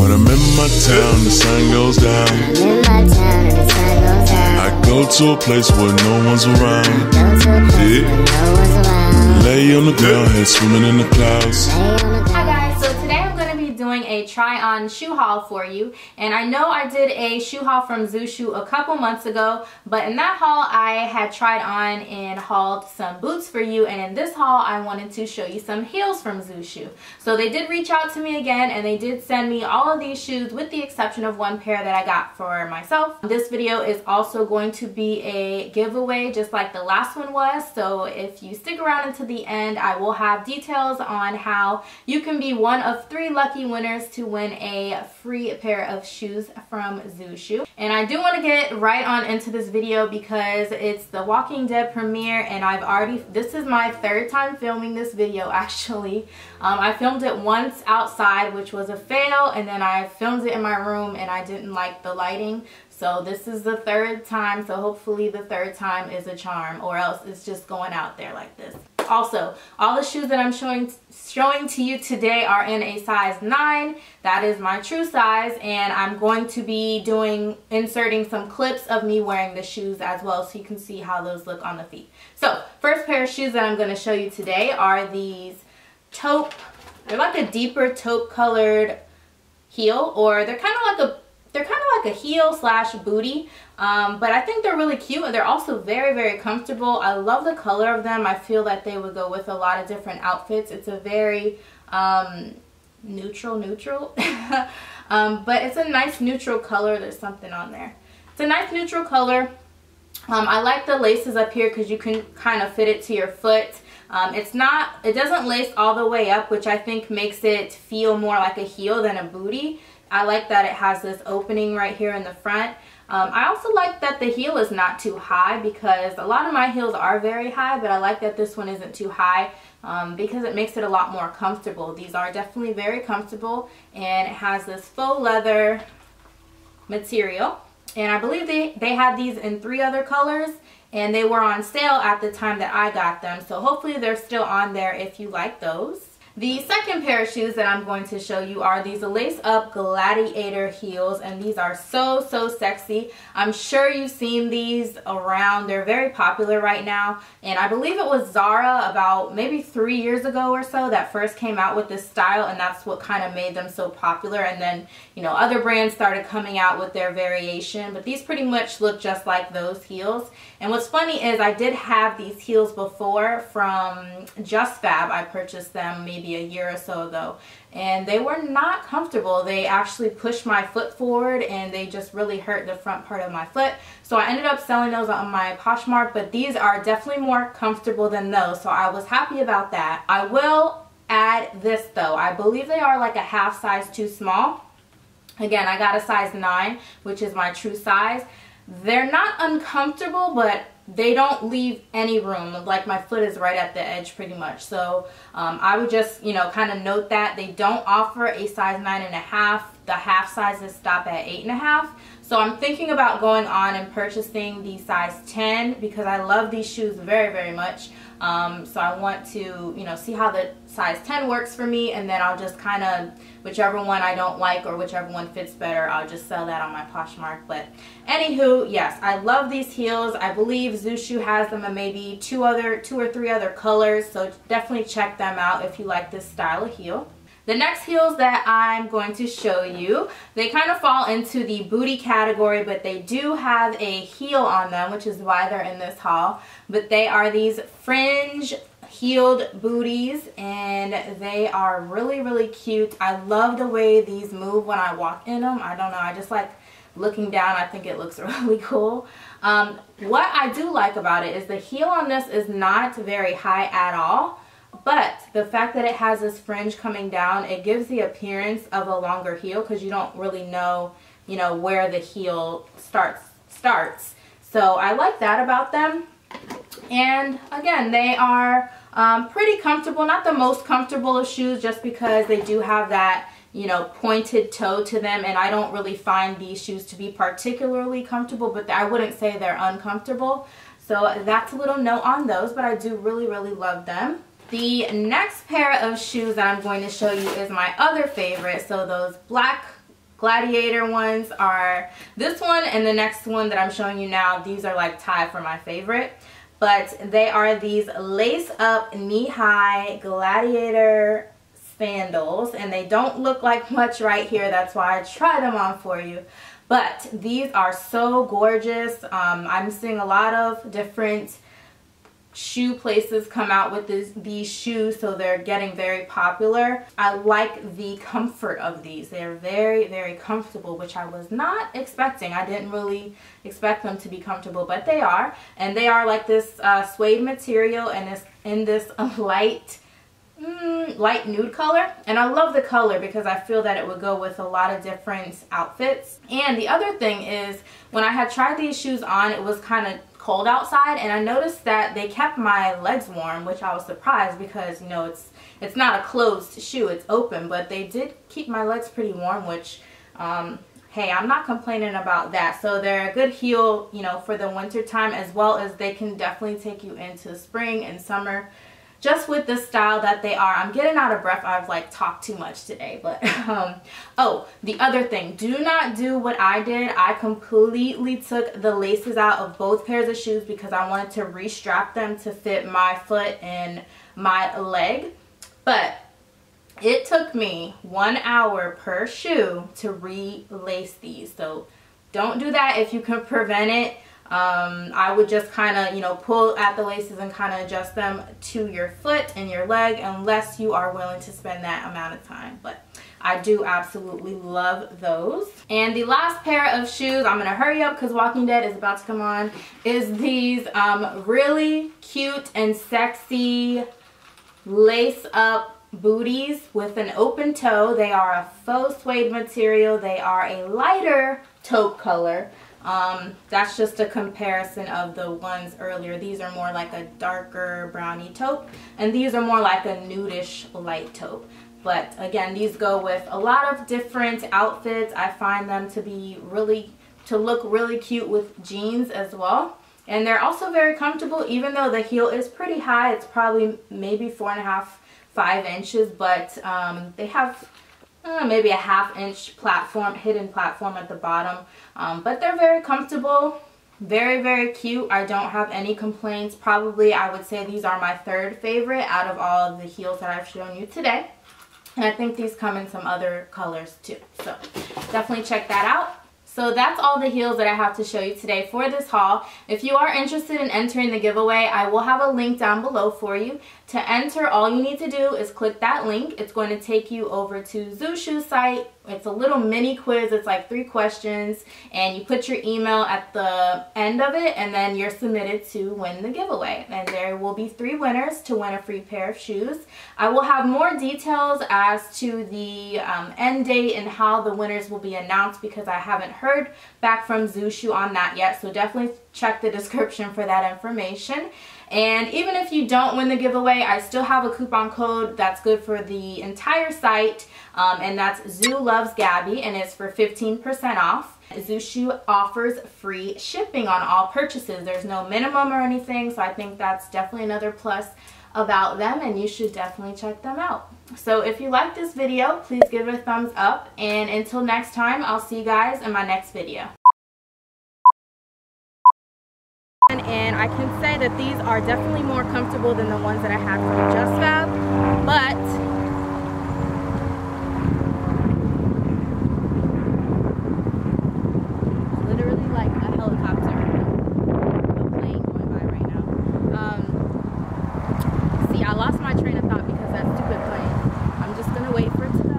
When I'm in my town, the sun goes down. I go to a place where no one's around. Yeah. Lay on the ground, head swimming in the clouds. Hi guys, so today I'm going to be doing a try on shoe haul for you, and I know I did a shoe haul from Zoo Shoe a couple months ago, but in that haul I had tried on and hauled some boots for you, and in this haul I wanted to show you some heels from Zoo Shoe. So they did reach out to me again, and they did send me all of these shoes with the exception of one pair that I got for myself. This video is also going to be a giveaway just like the last one was, so if you stick around until the end I will have details on how you can be one of 3 lucky winners to win a free pair of shoes from Zoo Shoe. And I do want to get right on into this video because it's the Walking Dead premiere, and this is my 3rd time filming this video actually. I filmed it once outside, which was a fail, and then I filmed it in my room and I didn't like the lighting. So this is the 3rd time, so hopefully the 3rd time is a charm, or else it's just going out there like this. Also, all the shoes that I'm showing to you today are in a size 9. That is my true size, and I'm going to be inserting some clips of me wearing the shoes as well, so you can see how those look on the feet. So, first pair of shoes that I'm going to show you today are these taupe. They're like a deeper taupe colored heel, or they're kind of like a heel slash booty, but I think they're really cute, and they're also very, very comfortable. I love the color of them. I feel that they would go with a lot of different outfits. It's a very neutral, but it's a nice neutral color. There's something on there. It's a nice neutral color. I like the laces up here because you can kind of fit it to your foot. It doesn't lace all the way up, which I think makes it feel more like a heel than a booty. I like that it has this opening right here in the front. I also like that the heel is not too high, because a lot of my heels are very high, but I like that this one isn't too high because it makes it a lot more comfortable. These are definitely very comfortable, and it has this faux leather material. And I believe they had these in 3 other colors, and they were on sale at the time that I got them. So hopefully they're still on there if you like those. The second pair of shoes that I'm going to show you are these lace-up gladiator heels, and these are so, so sexy. I'm sure you've seen these around. They're very popular right now, and I believe it was Zara about maybe 3 years ago or so that first came out with this style, and that's what kind of made them so popular. And then, you know, other brands started coming out with their variation, but these pretty much look just like those heels. And what's funny is I did have these heels before from Just Fab. I purchased them maybe a year or so ago, and they were not comfortable. They actually pushed my foot forward, and they just really hurt the front part of my foot. So I ended up selling those on my Poshmark, but these are definitely more comfortable than those, so I was happy about that. I will add this though. I believe they are like a half size too small. Again, I got a size 9, which is my true size. They're not uncomfortable, but they don't leave any room. Like, my foot is right at the edge pretty much. So I would just, you know, kind of note that they don't offer a size 9.5. The half sizes stop at 8.5. So I'm thinking about going on and purchasing the size 10 because I love these shoes very, very much. So I want to, you know, see how the size 10 works for me, and then I'll just kind of, whichever one I don't like or whichever one fits better, I'll just sell that on my Poshmark. But anywho, yes, I love these heels. I believe Zoo Shoe has them in maybe 2 or 3 other colors, so definitely check them out if you like this style of heel. The next heels that I'm going to show you, they kind of fall into the booty category, but they do have a heel on them, which is why they're in this haul. But they are these fringe heeled booties, and they are really, really cute. I love the way these move when I walk in them. I don't know, I just like looking down. I think it looks really cool. What I do like about it is the heel on this is not very high at all. But the fact that it has this fringe coming down, it gives the appearance of a longer heel because you don't really know, you know, where the heel starts. So I like that about them. And again, they are pretty comfortable. Not the most comfortable of shoes, just because they do have that, you know, pointed toe to them, and I don't really find these shoes to be particularly comfortable, but I wouldn't say they're uncomfortable. So that's a little note on those, but I do really, really love them. The next pair of shoes that I'm going to show you is my other favorite. So those black Gladiator ones are this one and the next one that I'm showing you now. These are like tied for my favorite. But they are these lace up knee-high Gladiator sandals, and they don't look like much right here. That's why I tried them on for you. But these are so gorgeous. I'm seeing a lot of different shoe places come out with these shoes, so they're getting very popular. I like the comfort of these. They're very, very comfortable, which I was not expecting. I didn't really expect them to be comfortable, but they are. And they are like this suede material, and it's in this light nude color, and I love the color because I feel that it would go with a lot of different outfits. And the other thing is, when I had tried these shoes on, it was kind of cold outside, and I noticed that they kept my legs warm, which I was surprised because, you know, it's not a closed shoe, it's open, but they did keep my legs pretty warm, which hey, I'm not complaining about that. So they're a good heel, you know, for the winter time, as well as they can definitely take you into spring and summer just with the style that they are. I'm getting out of breath. I've like talked too much today, but oh, the other thing, do not do what I did. I completely took the laces out of both pairs of shoes because I wanted to restrap them to fit my foot and my leg. But it took me 1 hour per shoe to relace these. So don't do that if you can prevent it. I would just kind of, you know, pull at the laces and kind of adjust them to your foot and your leg, unless you are willing to spend that amount of time. But I do absolutely love those. And the last pair of shoes, I'm going to hurry up because Walking Dead is about to come on, is these really cute and sexy lace up booties with an open toe. They are a faux suede material. They are a lighter taupe color. That's just a comparison of the ones earlier. These are more like a darker brownie taupe, and these are more like a nudish light taupe. But again, these go with a lot of different outfits. I find them to be to look really cute with jeans as well. And they're also very comfortable, even though the heel is pretty high. It's probably maybe 4.5, 5 inches, but they have maybe a 1/2 inch platform, hidden platform at the bottom. But they're very comfortable, very, very cute. I don't have any complaints. Probably I would say these are my 3rd favorite out of all of the heels that I've shown you today. And I think these come in some other colors too. So definitely check that out. So that's all the heels that I have to show you today for this haul. If you are interested in entering the giveaway, I will have a link down below for you. To enter, all you need to do is click that link. It's going to take you over to Zoo Shoe's site. It's a little mini quiz. It's like 3 questions, and you put your email at the end of it, and then you're submitted to win the giveaway. And there will be 3 winners to win a free pair of shoes. I will have more details as to the end date and how the winners will be announced, because I haven't heard back from Zoo Shoe on that yet. So definitely check the description for that information. And even if you don't win the giveaway, I still have a coupon code that's good for the entire site, and that's Zoo Loves Gabby, and it's for 15% off. Zoo Shoe offers free shipping on all purchases. There's no minimum or anything, so I think that's definitely another plus about them, and you should definitely check them out. So if you like this video, please give it a thumbs up, and until next time, I'll see you guys in my next video. And I can say that these are definitely more comfortable than the ones that I had from Just Fab, but literally like a helicopter, a plane going by right now. See, I lost my train of thought because that stupid plane. I'm just gonna wait for it to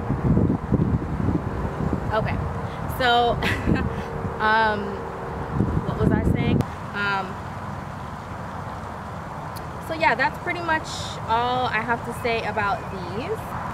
go. Okay, so what was I saying? So yeah, that's pretty much all I have to say about these.